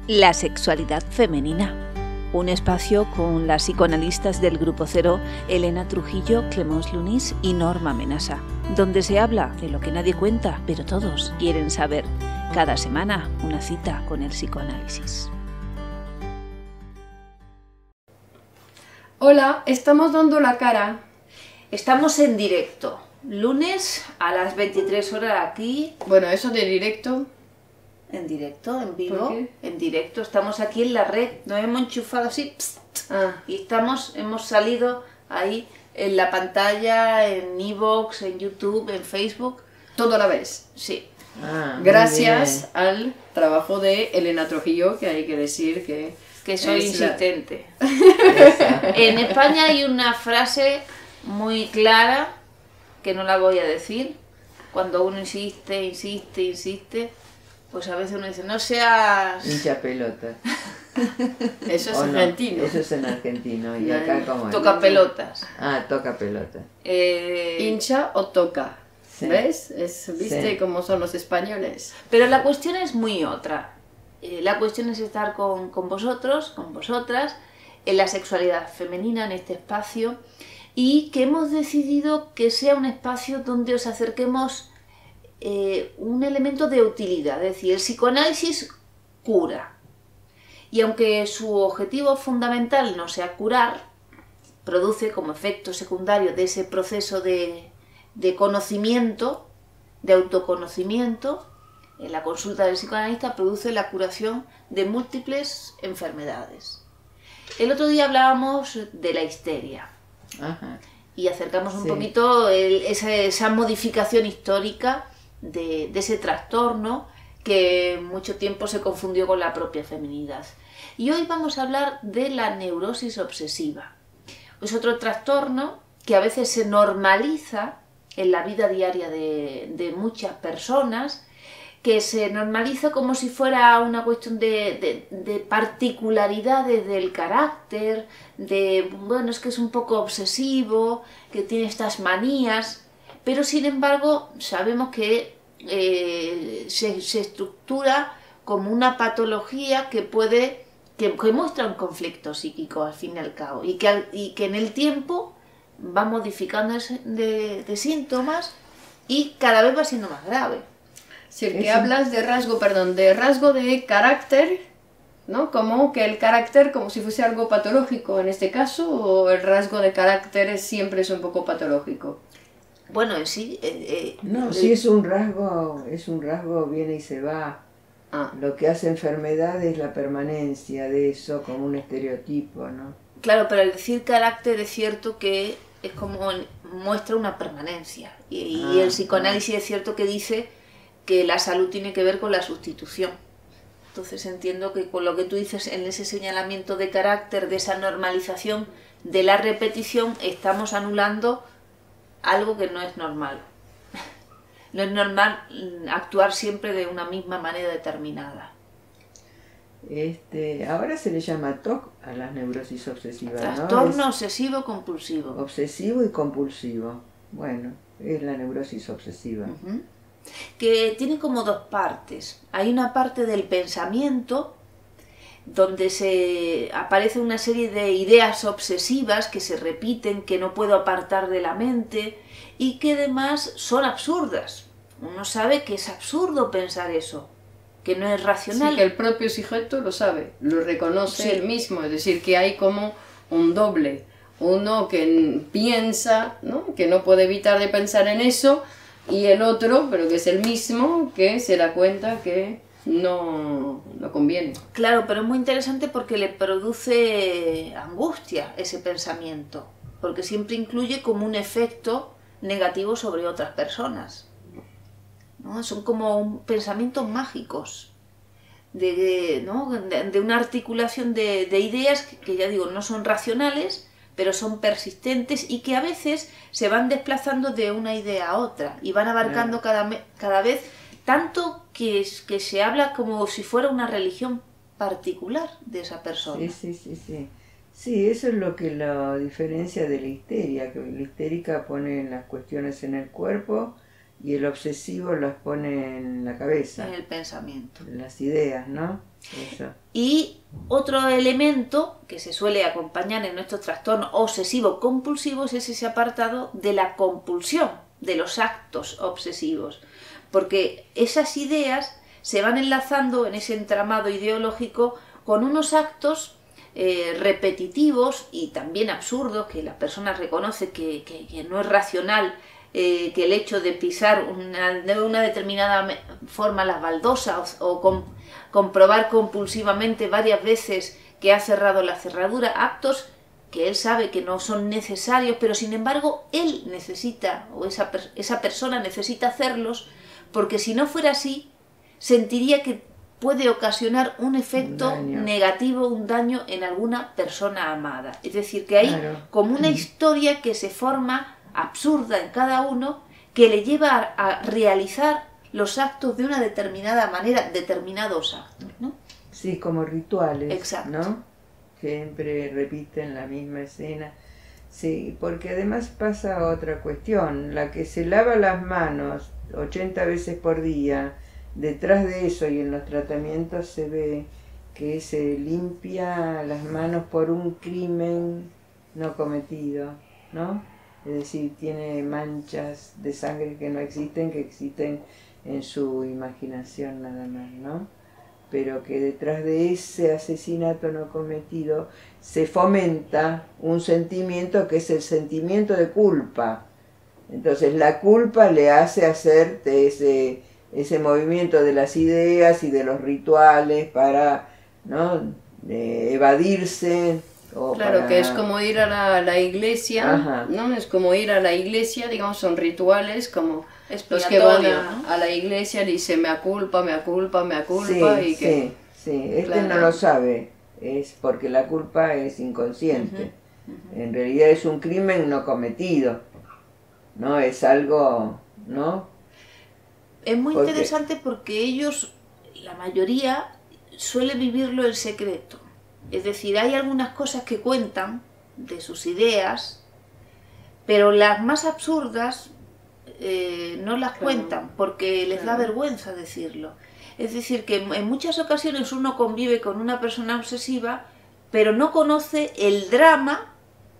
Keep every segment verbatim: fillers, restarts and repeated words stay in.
La sexualidad femenina. Un espacio con las psicoanalistas del Grupo Cero, Elena Trujillo, Clemence Lunis y Norma Menasa, donde se habla de lo que nadie cuenta, pero todos quieren saber. Cada semana, una cita con el psicoanálisis. Hola, estamos dando la cara. Estamos en directo, lunes a las veintitrés horas aquí. Bueno, eso de directo. En directo, en vivo, ¿Por qué? en directo. Estamos aquí en la red, nos hemos enchufado así pst, Ah. y estamos, hemos salido ahí en la pantalla, en iVoox, en YouTube, en Facebook. Todo a la vez. Sí. Ah, muy Gracias bien. al trabajo de Elena Trujillo, que hay que decir que... Que soy es la- insistente. En España hay una frase muy clara, que no la voy a decir, cuando uno insiste, insiste, insiste, pues a veces uno dice, no seas... Hincha pelota. Eso es ¿O no? argentino. Eso es en argentino. ¿Y Ya, acá ya. cómo es? Toca pelotas. Ah, toca pelota. Eh, Hincha o toca. Sí. ¿Ves? Es, ¿Viste Sí. cómo son los españoles? Pero la cuestión es muy otra. Eh, la cuestión es estar con, con vosotros, con vosotras, en la sexualidad femenina, en este espacio, y que hemos decidido que sea un espacio donde os acerquemos eh, un elemento de utilidad. Es decir, el psicoanálisis cura. Y aunque su objetivo fundamental no sea curar, produce como efecto secundario de ese proceso de, de conocimiento, de autoconocimiento, en la consulta del psicoanalista produce la curación de múltiples enfermedades. El otro día hablábamos de la histeria Ajá. y acercamos un Sí. poquito el- esa, esa modificación histórica de, de ese trastorno que mucho tiempo se confundió con la propia feminidad. Y hoy vamos a hablar de la neurosis obsesiva. Es otro trastorno que a veces se normaliza en la vida diaria de, de muchas personas, que se normaliza como si fuera una cuestión de, de, de particularidades del carácter, de, bueno, es que es un poco obsesivo, que tiene estas manías, pero sin embargo sabemos que eh, se, se estructura como una patología que puede, que, que muestra un conflicto psíquico al fin y al cabo, y que, al- y que en el tiempo va modificando ese- de, de síntomas y cada vez va siendo más grave. Si el que Eso. hablas de rasgo, perdón, de rasgo de carácter, ¿no? Como que el carácter como si fuese algo patológico en este caso, o el rasgo de carácter es- siempre es un poco patológico. Bueno, en sí... eh, eh, No, eh, si es un rasgo, es un rasgo, viene y se va. Ah. Lo que hace enfermedad es la permanencia de eso como un estereotipo, ¿no? Claro, pero al decir carácter es cierto que es como el- muestra una permanencia. Y, y Ah, el psicoanálisis es cierto que dice que la salud tiene que ver con la sustitución. Entonces entiendo que con lo que tú dices en ese señalamiento de carácter, de esa normalización de la repetición, estamos anulando algo que no es normal. No es normal mm, actuar siempre de una misma manera determinada. Este, ahora se le llama T O C a las neurosis obsesivas, ¿no? Trastorno obsesivo compulsivo. Es obsesivo y compulsivo. Bueno, es la neurosis obsesiva. Ujú. Que tiene como dos partes. Hay una parte del pensamiento donde se aparece una serie de ideas obsesivas que se repiten, que no puedo apartar de la mente y que además son absurdas. Uno sabe que es absurdo pensar eso, que no es Sí, racional. que el propio sujeto lo sabe, lo reconoce Sí. él mismo, es decir, que hay como un doble, uno que n- piensa, ¿no? Que no puede evitar de pensar en eso, y el otro, pero que es el mismo, que se da cuenta que no, no conviene. Claro, pero es muy interesante porque le produce angustia ese pensamiento, porque siempre incluye como un efecto negativo sobre otras personas, ¿no? Son como un- pensamientos mágicos, de, ¿no? de, de una articulación de, de ideas que, que ya digo, no son racionales, pero son persistentes y que a veces se van desplazando de una idea a otra y van abarcando cada, me- cada vez tanto que, es- que se habla como si fuera una religión particular de esa persona. Sí, sí, sí, sí. Sí, eso es lo que lo diferencia de la histeria, que la histérica pone las cuestiones en el cuerpo y el obsesivo las pone en la cabeza, En el pensamiento. en las ideas, ¿no? Eso. Y otro elemento que se suele acompañar en nuestros trastornos obsesivo-compulsivos es ese apartado de la compulsión, de los actos obsesivos, porque esas ideas se van enlazando en ese entramado ideológico con unos actos eh, repetitivos y también absurdos, que la persona reconoce que, que, que no es racional, eh, que el hecho de pisar una, de una determinada forma las baldosas o, o com, comprobar compulsivamente varias veces que ha cerrado la cerradura, actos que él sabe que no son necesarios, pero sin embargo él necesita, o esa, esa persona necesita hacerlos, porque si no fuera así, sentiría que puede ocasionar un efecto un negativo, un daño en alguna persona amada. Es decir, que hay claro. como una historia que se forma absurda en cada uno, que le lleva a, a realizar los actos de una determinada manera, determinados actos, ¿no? Sí, como rituales, Exacto. ¿no? Siempre repiten la misma escena. Sí, porque además pasa otra cuestión, la que se lava las manos ochenta veces por día, detrás de eso y en los tratamientos se ve que se limpia las manos por un crimen no cometido, ¿no? Es decir, tiene manchas de sangre que no existen, que existen en su imaginación nada más, ¿no? Pero que detrás de ese asesinato no cometido se fomenta un sentimiento que es el sentimiento de culpa. Entonces la culpa le hace hacer ese, ese movimiento de las ideas y de los rituales para, ¿no?, eh, evadirse. O claro, para... que es como ir a la, la iglesia, Ajá. ¿no? Es como ir a la iglesia, digamos, son rituales como los que van a, a la iglesia dicen mea culpa, mea culpa, mea culpa, sí, y que... Sí, sí, este claro. no lo sabe, es porque la culpa es inconsciente. Uh-huh, uh-huh. En realidad es un crimen no cometido, ¿no? Es algo, ¿no? Es muy porque... interesante porque ellos, la mayoría, suele vivirlo en secreto. Es decir, hay algunas cosas que cuentan de sus ideas, pero las más absurdas eh, no las claro. cuentan porque les claro. da vergüenza decirlo. Es decir, que en muchas ocasiones uno convive con una persona obsesiva, pero no conoce el drama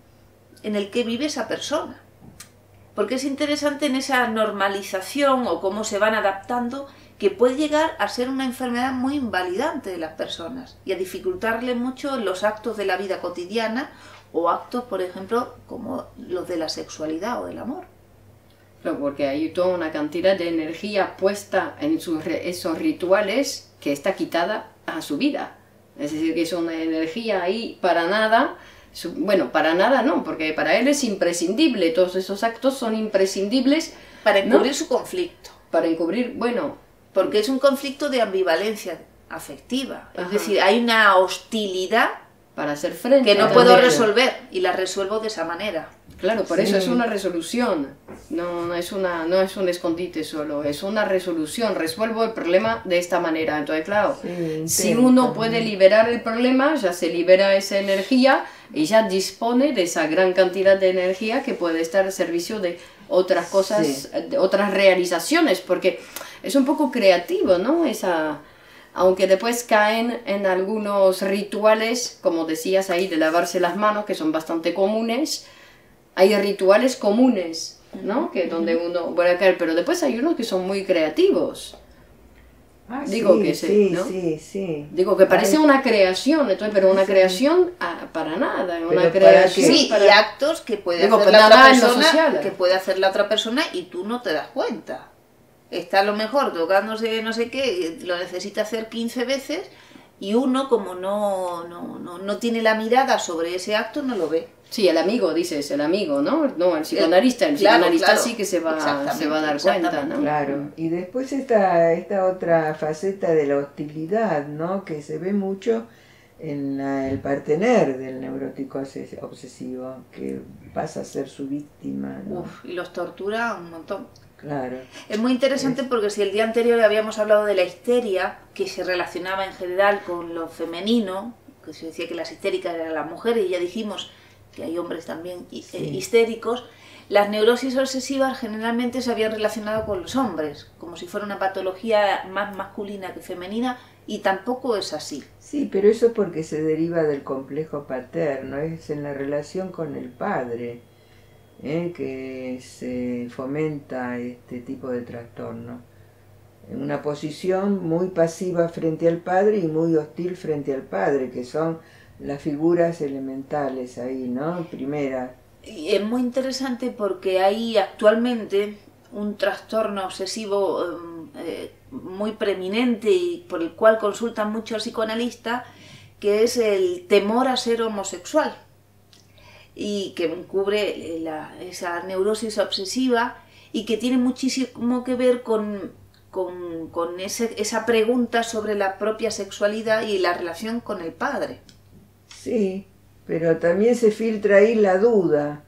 en el que vive esa persona. Porque es interesante en esa normalización o cómo se van adaptando, que puede llegar a ser una enfermedad muy invalidante de las personas y a dificultarle mucho los actos de la vida cotidiana o actos, por ejemplo, como los de la sexualidad o del amor. Claro, porque hay toda una cantidad de energía puesta en sus, esos rituales que está quitada a su vida. Es decir, que es una energía ahí para nada. Bueno, para nada no, porque para él es imprescindible. Todos esos actos son imprescindibles. Para encubrir, ¿no?, su conflicto. Para encubrir, bueno... Porque es un conflicto de ambivalencia afectiva. Ajá. Es decir, hay una hostilidad para hacer frente que no puedo resolver y la resuelvo de esa manera. Claro, por sí. eso es una resolución, no, no, es una, no es un escondite solo, es una resolución, resuelvo el problema de esta manera. Entonces, claro, sí, si uno puede liberar el problema, ya se libera esa energía y ya dispone de esa gran cantidad de energía que puede estar al servicio de otras cosas, sí. de otras realizaciones, porque es un poco creativo, ¿no? Esa... Aunque después caen en algunos rituales, como decías ahí, de lavarse las manos, que son bastante comunes. Hay rituales comunes, ¿no? Que donde uno puede caer, pero después hay unos que son muy creativos. Ah, Digo sí, que se, sí, ¿no? sí, sí. Digo que parece Ay. una creación, entonces, pero una Sí. creación ah, para nada, una Pero creación. Sí, para... y actos que puede Digo, hacer pues la otra nada en lo persona, social. que puede hacer la otra persona y tú no te das cuenta. Está a lo mejor tocándose no sé qué, lo necesita hacer quince veces y uno, como no, no, no, no tiene la mirada sobre ese acto, no lo ve. Sí, el amigo, dices, el amigo, ¿no? No, el psicoanalista, el, el claro, psicoanalista claro. sí que se va, se va a dar cuenta, ¿no? Claro, y después está esta otra faceta de la hostilidad, ¿no? Que se ve mucho en la, el partener del neurótico obsesivo, que pasa a ser su víctima, ¿no? Uf, y los tortura un montón. Claro. Es muy interesante porque si el día anterior habíamos hablado de la histeria, que se relacionaba en general con lo femenino, que se decía que las histéricas eran las mujeres, y ya dijimos que hay hombres también sí. histéricos, las neurosis obsesivas generalmente se habían relacionado con los hombres, como si fuera una patología más masculina que femenina, y tampoco es así. Sí, pero eso es porque se deriva del complejo paterno, es en la relación con el padre, ¿eh? que se fomenta este tipo de trastorno. En una posición muy pasiva frente al padre y muy hostil frente al padre, que son las figuras elementales ahí, ¿no? Primera. Y es muy interesante porque hay actualmente un trastorno obsesivo eh, muy preeminente y por el cual consultan muchos psicoanalistas, que es el temor a ser homosexual, y que cubre la, esa neurosis obsesiva, y que tiene muchísimo que ver con, con, con ese, esa pregunta sobre la propia sexualidad y la relación con el padre. Sí, pero también se filtra ahí la duda,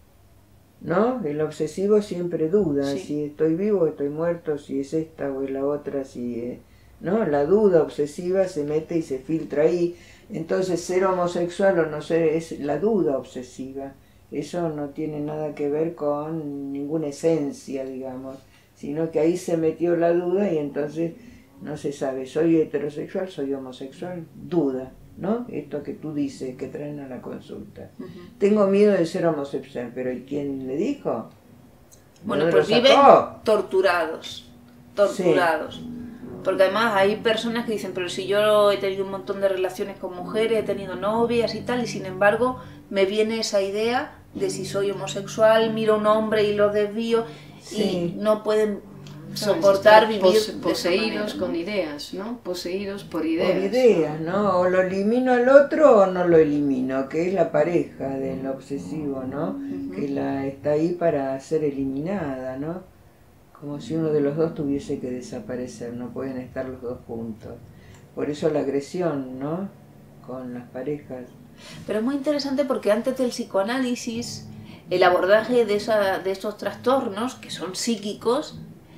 ¿no? El obsesivo siempre duda, sí. Si estoy vivo, estoy muerto, si es esta o es la otra, si es... ¿no? La duda obsesiva se mete y se filtra ahí. Entonces, ser homosexual o no ser es la duda obsesiva. Eso no tiene nada que ver con ninguna esencia, digamos, sino que ahí se metió la duda y entonces no se sabe, soy heterosexual, soy homosexual, duda, ¿no? Esto que tú dices, que traen a la consulta. Uh-huh. Tengo miedo de ser homosexual, pero ¿y quién le dijo? Bueno, pues viven torturados, torturados. Sí. Porque además hay personas que dicen, pero si yo he tenido un montón de relaciones con mujeres, he tenido novias y tal, y sin embargo me viene esa idea de si soy homosexual, miro a un hombre y lo desvío, sí. Y no pueden soportar vivir pos, poseídos con ideas, ¿no? Poseídos por ideas. Por ideas, ¿no? O lo elimino al otro o no lo elimino, que es la pareja del obsesivo, ¿no? Uh-huh. Que la está ahí para ser eliminada, ¿no? Como si uno de los dos tuviese que desaparecer, no pueden estar los dos juntos. Por eso la agresión, ¿no? Con las parejas. Pero es muy interesante porque antes del psicoanálisis, el abordaje de, esa, de estos trastornos, que son psíquicos,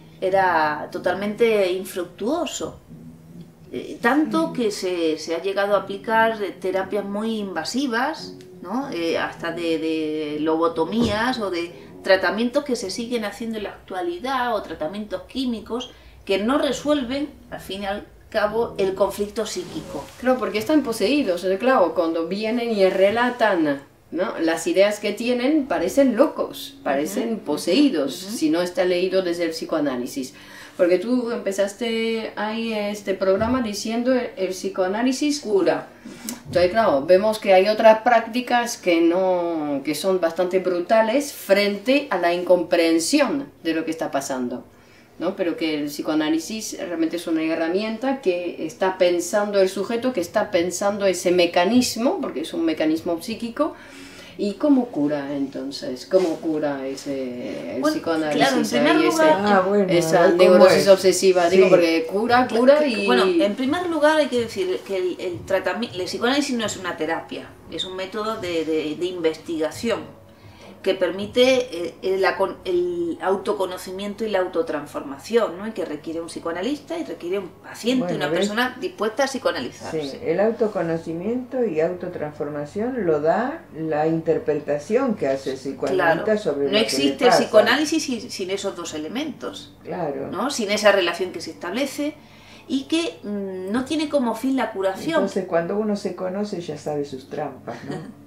era totalmente infructuoso. Eh, tanto que se, se ha llegado a aplicar terapias muy invasivas, ¿no? Eh, hasta de, de lobotomías o de tratamientos que se siguen haciendo en la actualidad, o tratamientos químicos que no resuelven, al fin y al cabo, el conflicto psíquico. Claro, porque están poseídos, claro, cuando vienen y relatan, ¿no? Las ideas que tienen parecen locos, parecen uh-huh. poseídos, uh-huh. si no está leído desde el psicoanálisis. Porque tú empezaste ahí este programa diciendo el, el psicoanálisis cura. Entonces, claro, vemos que hay otras prácticas que, no, que son bastante brutales frente a la incomprensión de lo que está pasando, ¿no? Pero que el psicoanálisis realmente es una herramienta que está pensando el sujeto, que está pensando ese mecanismo, porque es un mecanismo psíquico. ¿Y cómo cura entonces? ¿Cómo cura ese el bueno, psicoanálisis? Claro, en primer lugar, ese, ah, bueno, esa neurosis obsesiva, sí. Digo, porque cura, cura y... Bueno, en primer lugar hay que decir que el, el tratamiento, el psicoanálisis no es una terapia, es un método de, de, de investigación que permite el, el autoconocimiento y la autotransformación, ¿no? Y que requiere un psicoanalista y requiere un paciente, bueno, una ¿ves? persona dispuesta a psicoanalizarse. Sí, el autoconocimiento y autotransformación lo da la interpretación que hace el psicoanalista claro, sobre lo no existe que le pasa. El psicoanálisis sin, sin esos dos elementos, claro, ¿no? Sin esa relación que se establece y que mmm, no tiene como fin la curación. Entonces cuando uno se conoce ya sabe sus trampas, ¿no?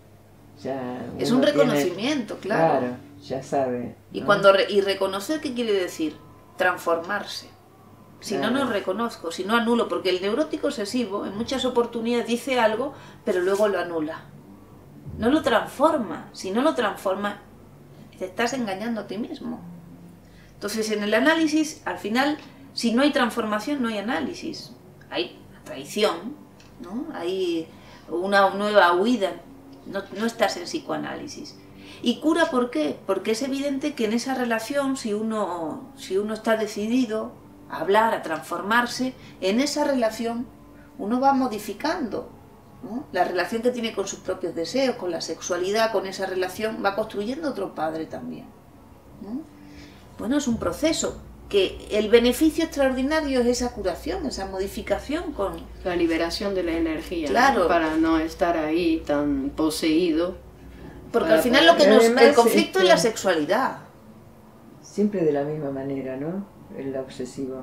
Ya es un reconocimiento, tiene, claro. Claro, ya sabe. Y, ¿no? cuando re, y reconocer, ¿qué quiere decir? Transformarse. Si claro. no, no reconozco, si no anulo, porque el neurótico obsesivo en muchas oportunidades dice algo, pero luego lo anula. No lo transforma. Si no lo transforma, te estás engañando a ti mismo. Entonces, en el análisis, al final, si no hay transformación, no hay análisis. Hay traición, ¿no? Hay una nueva huida. No, no estás en psicoanálisis. ¿Y cura por qué? Porque es evidente que en esa relación, si uno, si uno está decidido a hablar, a transformarse, en esa relación uno va modificando, ¿no? La relación que tiene con sus propios deseos, con la sexualidad, con esa relación, va construyendo otro padre también, ¿no? Bueno, es un proceso. Que el beneficio extraordinario es esa curación, esa modificación con... La liberación de la energía, claro. ¿no? Para no estar ahí tan poseído Porque al final lo que nos... Además, el conflicto este, es la sexualidad. Siempre de la misma manera, ¿no? El obsesivo.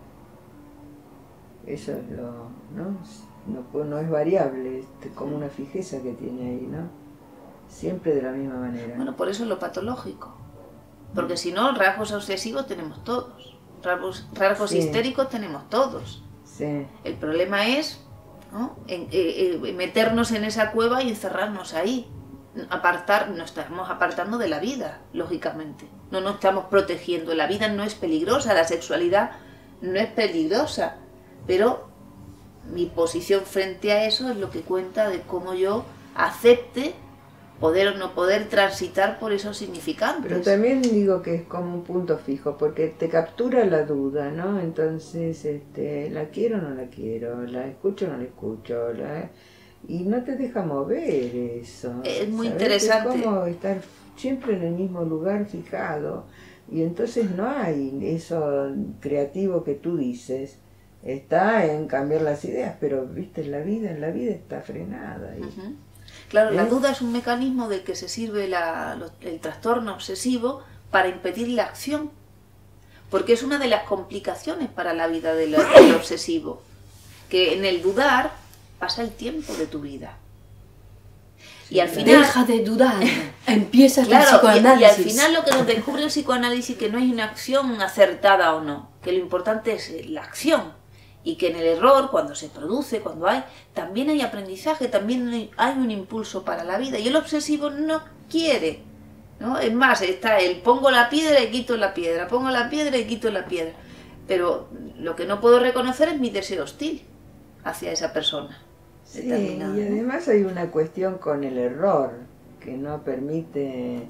Eso es lo... ¿no? No, no es variable, es como una fijeza que tiene ahí, ¿no? Siempre de la misma manera. Bueno, por eso es lo patológico. Porque si no, rasgos obsesivos tenemos todos. Rasgos, rasgos Sí. histéricos tenemos todos. Sí. El problema es, ¿no? en, eh, eh, meternos en esa cueva y encerrarnos ahí. Apartar, nos estamos apartando de la vida, lógicamente. No nos estamos protegiendo. La vida no es peligrosa, la sexualidad no es peligrosa. Pero mi posición frente a eso es lo que cuenta de cómo yo acepte poder o no poder transitar por esos significantes. Pero también digo que es como un punto fijo, porque te captura la duda, ¿no? Entonces, este, ¿la quiero o no la quiero? ¿La escucho o no la escucho? ¿La... Y no te deja mover eso. Es muy ¿sabes? interesante. Es como estar siempre en el mismo lugar fijado, y entonces no hay eso creativo que tú dices. Está en cambiar las ideas, pero, viste, la vida, en la vida está frenada. Y... Uh-huh. Claro, la ¿Eh? duda es un mecanismo del que se sirve la, lo- el trastorno obsesivo para impedir la acción, porque es una de las complicaciones para la vida del, del obsesivo, que en el dudar pasa el tiempo de tu vida. Sí, Y al claro. final, Deja de dudar, empieza el claro, y, psicoanálisis. y al final lo que nos descubre el psicoanálisis es que no hay una acción acertada o no, que lo importante es eh, la acción. Y que en el error, cuando se produce, cuando hay, también hay aprendizaje, también hay- hay un impulso para la vida. Y el obsesivo no quiere, ¿no? Es más, está el pongo la piedra y quito la piedra, pongo la piedra y quito la piedra. Pero lo que no puedo reconocer es mi deseo hostil hacia esa persona. Sí, y determinada, ¿no? además hay una cuestión con el error que no permite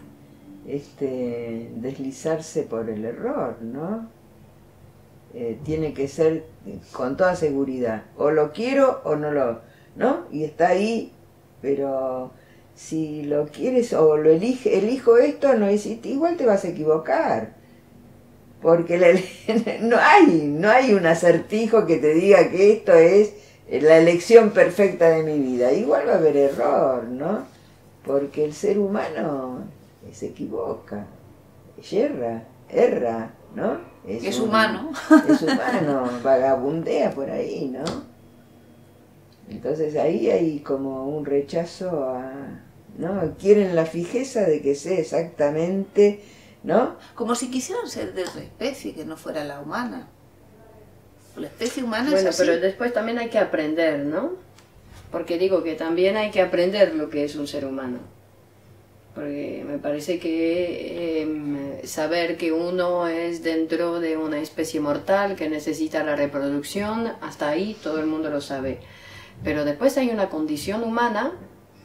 este deslizarse por el error, ¿no? Eh, tiene que ser con toda seguridad, o lo quiero o no lo, ¿no? Y está ahí, pero si lo quieres o lo elige, elijo esto, no hiciste, igual te vas a equivocar, porque la, no hay, no hay un acertijo que te diga que esto es la elección perfecta de mi vida. Igual va a haber error, ¿no? Porque el ser humano se equivoca, yerra, erra, ¿no? Es un- humano. Es humano, vagabundea por ahí, ¿no? Entonces ahí hay como un rechazo a... ¿no? Quieren la fijeza de que sea exactamente, ¿no? Como si quisieran ser de otra especie que no fuera la humana. La especie humana Bueno, es así. pero después también hay que aprender, ¿no? Porque digo que también hay que aprender lo que es un ser humano. Porque me parece que eh, saber que uno es dentro de una especie mortal que necesita la reproducción, hasta ahí todo el mundo lo sabe. Pero después hay una condición humana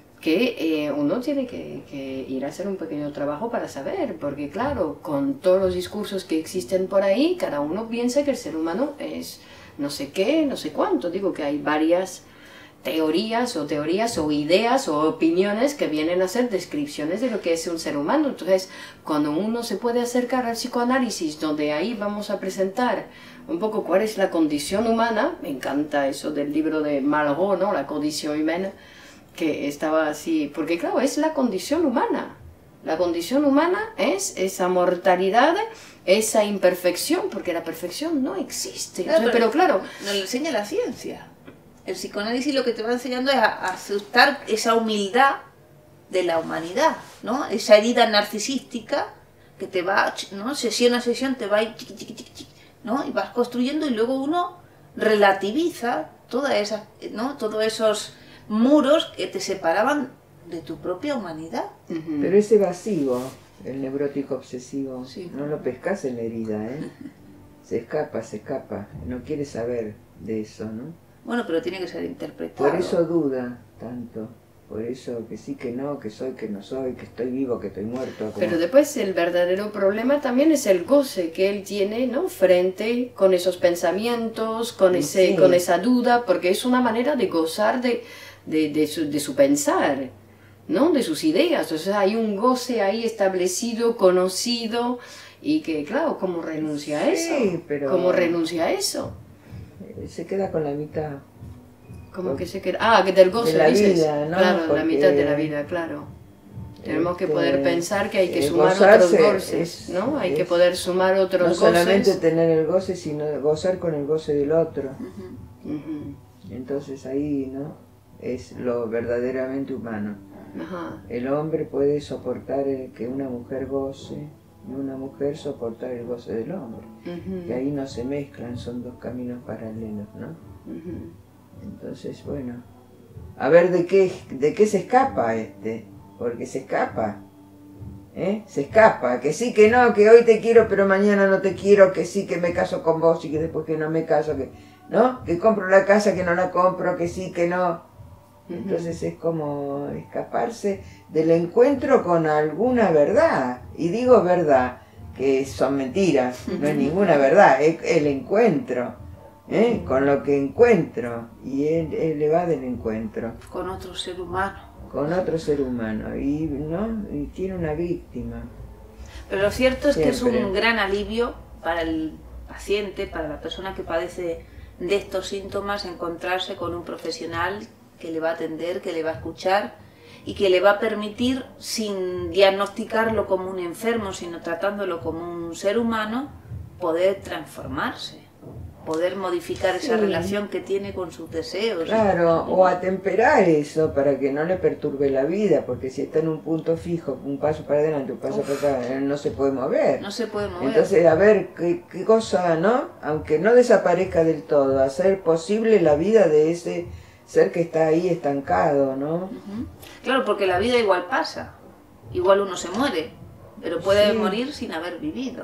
que eh, uno tiene que, que ir a hacer un pequeño trabajo para saber, porque claro, con todos los discursos que existen por ahí, cada uno piensa que el ser humano es no sé qué, no sé cuánto. Digo que hay varias teorías o teorías o ideas o opiniones que vienen a ser descripciones de lo que es un ser humano. Entonces, cuando uno se puede acercar al psicoanálisis, donde ahí vamos a presentar un poco cuál es la condición humana, me encanta eso del libro de Malraux, ¿no? La condición humana, que estaba así, porque claro, es la condición humana. La condición humana es esa mortalidad, esa imperfección, porque la perfección no existe. Claro, Entonces, pero claro, nos lo enseña la ciencia. El psicoanálisis lo que te va enseñando es a, a aceptar esa humildad de la humanidad, ¿no? Esa herida narcisística que te va, ¿no? Sesión a sesión te va a ir chiqui, chiqui, chiqui, chiqui, ¿no? Y vas construyendo y luego uno relativiza toda esa, ¿no? Todos esos muros que te separaban de tu propia humanidad. ujú. Pero es evasivo, el neurótico obsesivo. Sí. No lo pescas en la herida, ¿eh? Se escapa, se escapa. No quiere saber de eso, ¿no? Bueno, pero tiene que ser interpretado. Por eso duda tanto. Por eso que sí, que no, que soy, que no soy, que estoy vivo, que estoy muerto. como- Pero después el verdadero problema también es el goce que él tiene, ¿no? Frente con esos pensamientos, con, ese, Sí. con esa duda, porque es una manera de gozar de, de, de, su, de su pensar, ¿no? De sus ideas. Entonces hay un goce ahí establecido, conocido, y que, claro, ¿cómo renuncia a eso? Sí, pero- ¿Cómo renuncia a eso? Eh, Se queda con la mitad. ¿Cómo que se queda? Ah, que del goce, De la dices. vida, ¿no? Claro, la Porque- mitad de la vida, claro. Tenemos que Este, poder pensar que hay que eh, sumar gozarse otros goces, es- ¿no? Hay es- que poder sumar otros No goces. solamente tener el goce, sino gozar con el goce del otro. Ujú. Ujú. Entonces ahí, ¿no? Es lo verdaderamente humano. Ajá. El hombre puede soportar el que una mujer goce y una mujer soportar el goce del hombre. Ujú. Y ahí no se mezclan, son dos caminos paralelos, ¿no? Ujú. Entonces, bueno, a ver de qué, de qué se escapa este, porque se escapa, ¿eh? Se escapa, que sí, que no, que hoy te quiero pero mañana no te quiero, que sí, que me caso con vos y que después que no me caso, que, ¿no? Que compro la casa, que no la compro, que sí, que no. Entonces es como escaparse del encuentro con alguna verdad, y digo verdad, que son mentiras, no es ninguna verdad, es el encuentro, ¿eh? Con lo que encuentro, y él, él le va del encuentro, Con otro ser humano. con otro ser humano, y, ¿no? Y tiene una víctima. Pero lo cierto es que es Siempre. un gran alivio para el paciente, para la persona que padece de estos síntomas, encontrarse con un profesional que le va a atender, que le va a escuchar y que le va a permitir, sin diagnosticarlo como un enfermo, sino tratándolo como un ser humano, poder transformarse, poder modificar esa Sí. relación que tiene con sus deseos. Claro, o atemperar eso para que no le perturbe la vida, porque si está en un punto fijo, un paso para adelante, un paso para atrás, él no se puede mover. No se puede mover. Entonces, a ver, qué, qué cosa, ¿no? Aunque no desaparezca del todo, hacer posible la vida de ese ser que está ahí estancado, ¿no? Ujú. Claro, porque la vida igual pasa, igual uno se muere, pero puede Sí. morir sin haber vivido.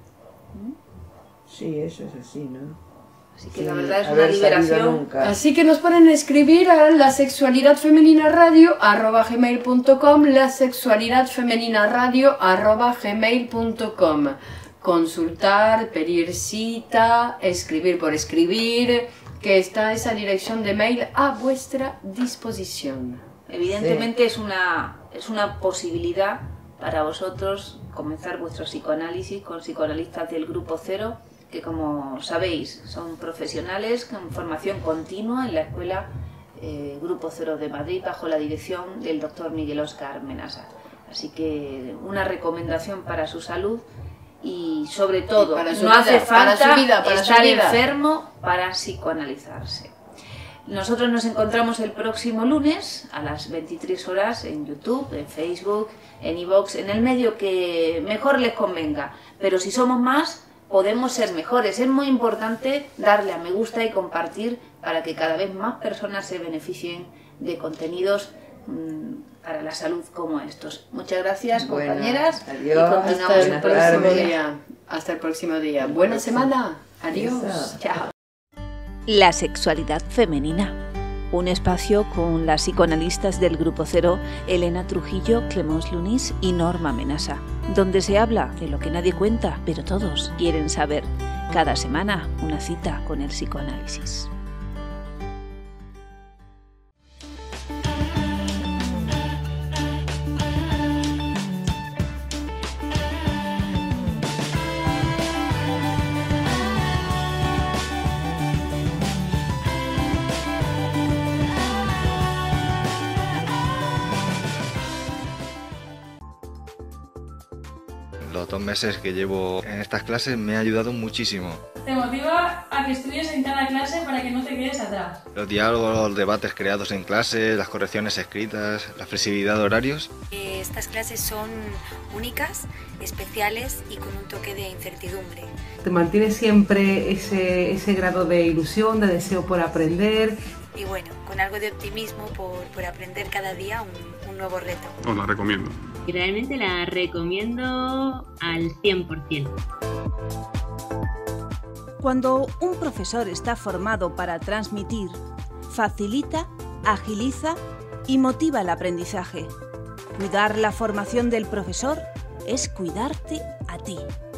Sí, eso es así, ¿no? Así que Sin la verdad es una haber salido liberación. nunca. Así que nos pueden escribir a la sexualidad femenina radio arroba gmail punto com, la sexualidad femenina radio arroba gmail punto com. Consultar, pedir cita, escribir por escribir, que está esa dirección de mail a vuestra disposición. Evidentemente es una, es una posibilidad para vosotros comenzar vuestro psicoanálisis con psicoanalistas del Grupo Cero, que como sabéis son profesionales con formación continua en la Escuela eh, Grupo Cero de Madrid bajo la dirección del doctor Miguel Óscar Menasa. Así que una recomendación para su salud y sobre todo Y para su no vida, hace para falta su vida, para su estar vida. enfermo para psicoanalizarse. Nosotros nos encontramos el próximo lunes a las veintitrés horas en YouTube, en Facebook, en iVoox, en el medio que mejor les convenga. Pero si somos más, podemos ser mejores. Es muy importante darle a me gusta y compartir para que cada vez más personas se beneficien de contenidos mmm, para la salud como estos. Muchas gracias, Bueno, compañeras. adiós, y continuamos Hasta el el buenas próximo tardes. día. Hasta el próximo día. Buena semana. Adiós. Eso. Chao. La sexualidad femenina. Un espacio con las psicoanalistas del Grupo Cero, Elena Trujillo, Clemence Lunis y Norma Menasa, donde se habla de lo que nadie cuenta, pero todos quieren saber. Cada semana una cita con el psicoanálisis. Los dos meses que llevo en estas clases me ha ayudado muchísimo. Te motiva a que estudies en cada clase para que no te quedes atrás. Los diálogos, los debates creados en clase, las correcciones escritas, la flexibilidad de horarios. Estas clases son únicas, especiales y con un toque de incertidumbre. Te mantiene siempre ese, ese grado de ilusión, de deseo por aprender. Y bueno, con algo de optimismo por, por aprender cada día un, un nuevo reto. Os la recomiendo. Y realmente la recomiendo al cien por ciento. Cuando un profesor está formado para transmitir, facilita, agiliza y motiva el aprendizaje. Cuidar la formación del profesor es cuidarte a ti.